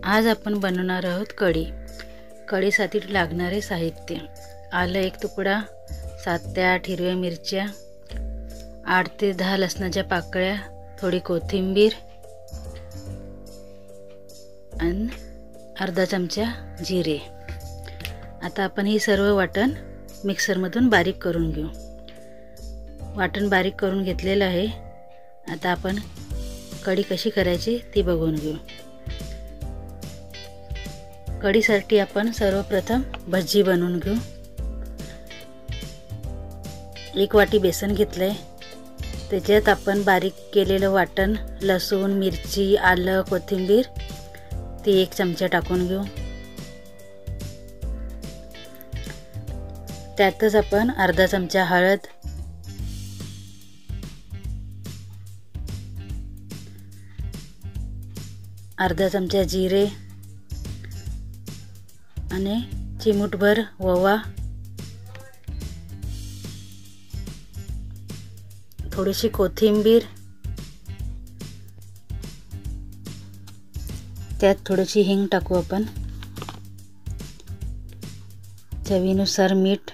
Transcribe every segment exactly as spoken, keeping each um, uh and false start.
आज आपण बनवणार आहोत कढी। कढीसाठी लागणारे साहित्य: आलं एक तुकडा, सात ते आठ हिरव्या मिरच्या, आठ ते दहा लसणाच्या पाकळ्या, थोडी कोथिंबीर आणि अर्धा चमचा जिरे। आता आपण हे सर्व वाटण मिक्सरमधून बारीक करून घेऊ। वाटण बारीक करून घेतलेलं आहे। आता आपण कढी कशी करायची ती बघून घेऊ। कढीसाठी आपण सर्वप्रथम भजी बनवून घेऊ। एक वाटी बेसन घेतले, त्याच्यात आपण बारीक केलेलं वाटण, लसूण, मिरची, आलं, कोथिंबीर ते एक चमचा टाकून घेऊ। त्यातच आपण अर्धा चमचा हळद, अर्धा चमचा जिरे आणि चिमूटभर ओवा, थोडीशी कोथिंबीर, त्यात थोडीशी हिंग टाकू आपण, चवीनुसार मीठ,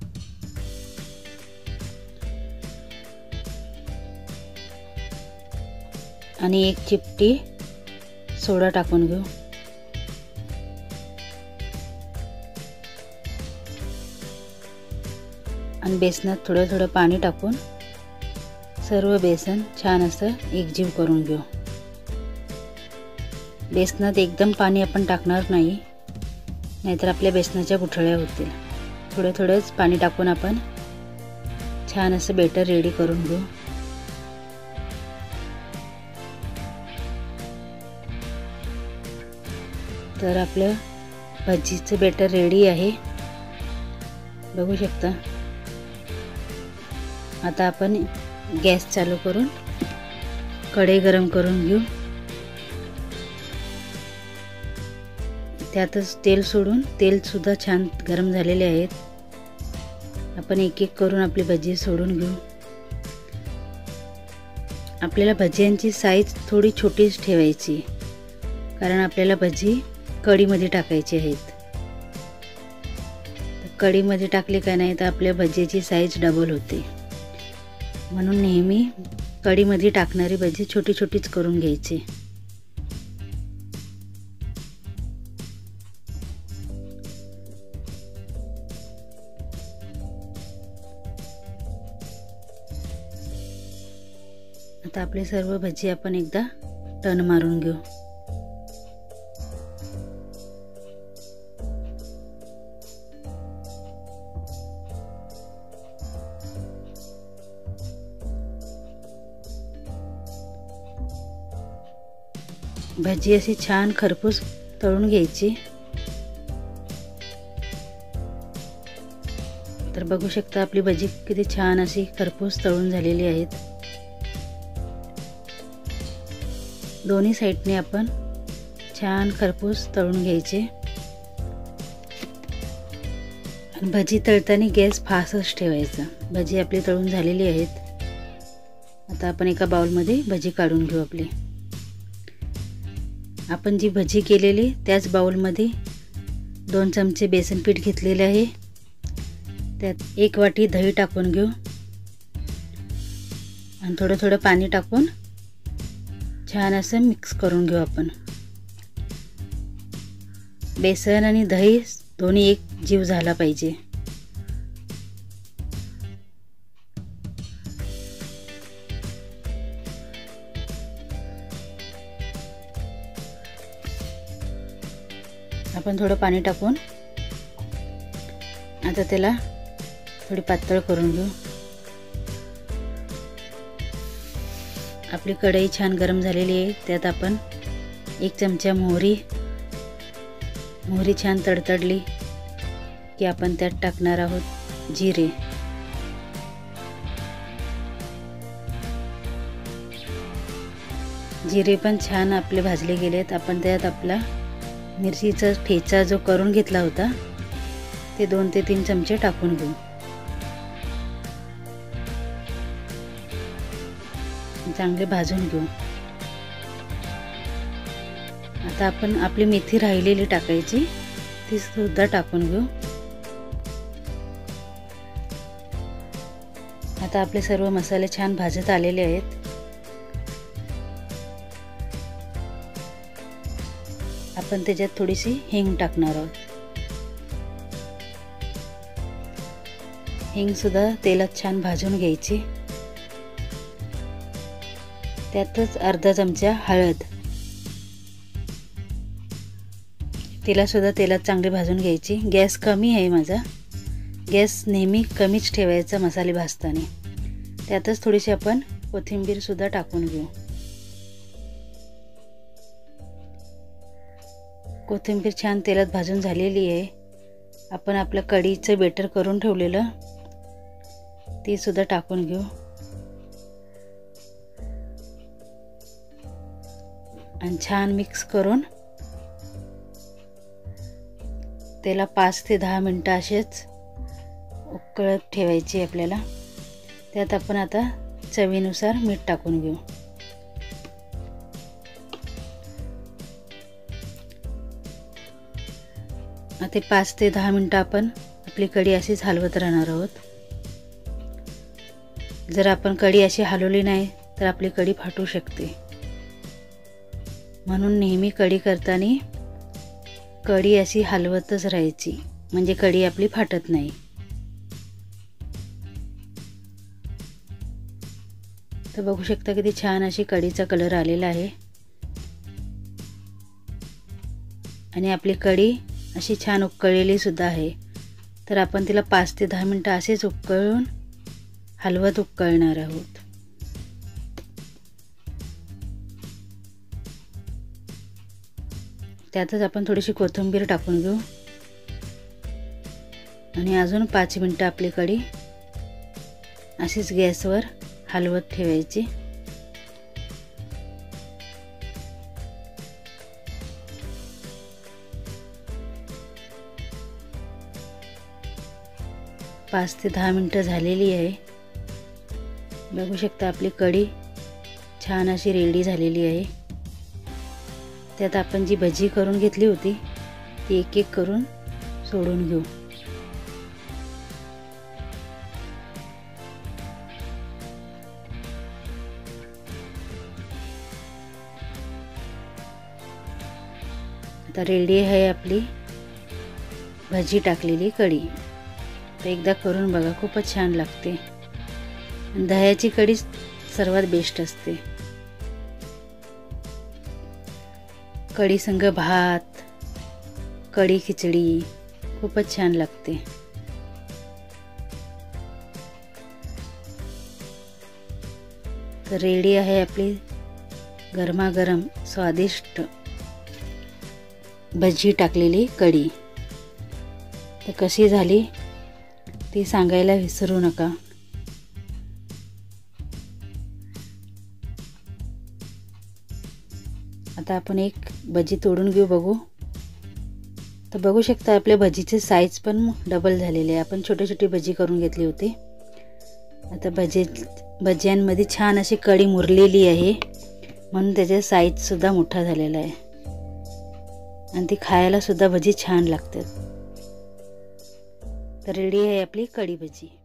आणि एक चिपटी सोडा टाकून घेऊ। आणि बेसनात थोडं थोडं पाणी टाकून सर्व बेसन छान असं एकजीव करून घेऊ। बेसनात एकदम पाणी आपण टाकणार नाही, नाहीतर आपल्या बेसनाच्या गुठळ्या होतील। थोडं थोडंच पाणी टाकून आपण छान असं बेटर रेडी करून घेऊ। तर आपलं भजीचं बेटर रेडी आहे, बघू शकता। आता आपण गॅस चालू करून कढई गरम करून घेऊ। त्यातच तेल सोडून, तेल सुद्धा छान गरम झालेले आहेत। आपण एक एक करून आपली भजी सोडून घेऊ। आपल्याला भज्यांची साईज थोडी छोटीच ठेवायची, कारण आपल्याला भजी कढीमध्ये टाकायची आहेत। कढीमध्ये टाकले का नाही तर आपल्या भजीची साईज डबल होते, म्हणून नेहमी कढीमध्ये टाकणारी भजी छोटी छोटीच करून घ्यायची। आता आपले सर्व भजी आपण एकदा टर्न मारून घेऊ। भजी अशी छान खरपूस तळून घ्यायची। तर बघू शकता आपली भजी किती छान अशी खरपूस तळून झालेली आहेत। दोन्ही साइडने आपण छान खरपूस तळून घ्यायचे। आणि भजी तळताना गॅस फास्टच ठेवायचा। भजी आपली तळून झालेली आहेत। आता आपण एका बाउलमध्ये भजी काढून घेऊ आपली। आपण जी भजी केलेली त्याच बाउलमध्ये दोन चमचे बेसन पीठ घेतलेले आहे। त्यात एक वाटी दही टाकून घेऊ आणि थोडं थोडं पाणी टाकून छान असं मिक्स करून घेऊ आपण। बेसन आणि दही दोन्ही एक जीव झाला पाहिजे। आपण थोडं पाणी टाकून आता त्याला थोडी पातळ करून घेऊ। आपली कढई छान गरम झालेली आहे। त्यात आपण एक चमचा मोहरी मोहरी छान तडतडली की आपण त्यात टाकणार आहोत जिरे। जिरे पण छान आपले भाजले गेलेत। आपण त्यात आपला मिरचीचा ठेचा जो करून घेतला होता ते दोन ते तीन चमचे टाकून घेऊ। चांगले भाजून घेऊ। आता आपण आपली मेथी राहिलेली टाकायची, ती सुद्धा टाकून घेऊ। आता आपले सर्व मसाले छान भाजत आलेले आहेत। आपण त्याच्यात थोडीशी हिंग टाकणार आहोत। हिंग सुद्धा तेलात छान भाजून घ्यायची। त्यातच अर्धा चमचा हळद, तिला सुद्धा तेलात चांगली भाजून घ्यायची। गॅस कमी आहे माझा, गॅस नेहमी कमीच ठेवायचा मसाले भाजताना। त्यातच थोडीशी आपण कोथिंबीर सुद्धा टाकून घेऊ। कोथिंबीर छान तेलात भाजून झालेली आहे। आपण आपलं कढीचं बेटर करून ठेवलेलं ती सुद्धा टाकून घेऊ आणि छान मिक्स करून त्याला पाच ते दहा मिनिटं असेच उकळत ठेवायची आपल्याला। त्यात आपण आता चवीनुसार मीठ टाकून घेऊ। आता पाच ते दहा मिनिटं आपण आपली कढी अशीच हलवत राहणार आहोत। जर आपण कढी अशी हलवली नाही तर आपली कढी फाटू शकते, म्हणून नेहमी कढी करताना कढी अशी हलवतच राहायची, म्हणजे कढी आपली फाटत नाही। तर बघू शकता किती छान अशी कढीचा कलर आलेला आहे आणि आपली कढी अशी छान उकळलेली सुद्धा आहे। तर आपण तिला पाच ते दहा मिनिटं असेच उकळून हलवत उकळणार आहोत। त्यातच आपण थोडीशी कोथिंबीर टाकून घेऊ आणि अजून पाच मिनिटं आपली कढी अशीच गॅसवर हलवत ठेवायची। पाच ते दहा मिनिटं झालेली आहे। बघू शकता आपली कढी छान अशी रेडी झालेली आहे। त्यात आपण जी भजी करून घेतली होती ती एक एक करून सोडून घेऊ। आता रेडी आहे आपली भजी टाकलेली कढी। तर एकदा करून बघा, खूपच छान लागते। दह्याची कढी सर्वात बेस्ट असते। कढी संग भात, कढी खिचडी खूपच छान लागते। तर रेडी आहे आपली गरमागरम स्वादिष्ट भजी टाकलेली कढी। तर कशी झाली ती सांगायला विसरू नका। आता आपण एक भजी तोडून घेऊ बघू। तर बघू शकता आपल्या भजीचे साईज पण डबल झालेले आहे। आपण छोटी छोटी भजी करून घेतली होती। आता भजी भज्यांमध्ये छान अशी कढी मुरलेली आहे, म्हणून त्याचा साईज सुद्धा मोठा झालेला आहे आणि ती खायला सुद्धा भजी छान लागतात। तर रेडी आहे आपली कढी भजी।